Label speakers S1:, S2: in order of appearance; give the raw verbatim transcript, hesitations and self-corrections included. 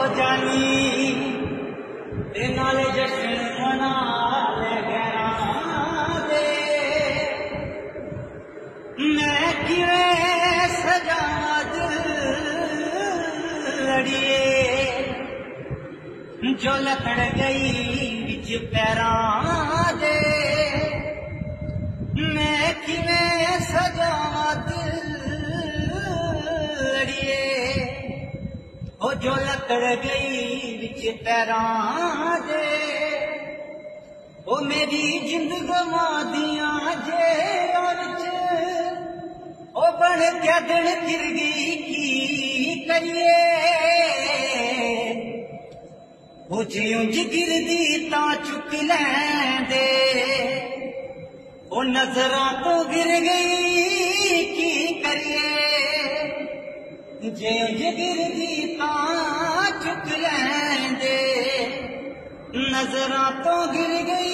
S1: जानी ते नाले जश्न मना ले गैरां दे। मैं किवें सजावां दिल लड़िए जो लकड़ गई बिच पैरां दे। मैं किवें सजावां दिल लड़िए ओ जो लकड़ गई बिच पैरां दे। ओ मेरी जिंद गवा दियां जेरां च ओ बन के दिन गिर गई की करिए। ओ जियों गिर दी तां चुक लैंदे ओ नजरां तो गिर गई की करिए। जे गिर दी तां चुक लैंदे नजरां तो गिर गई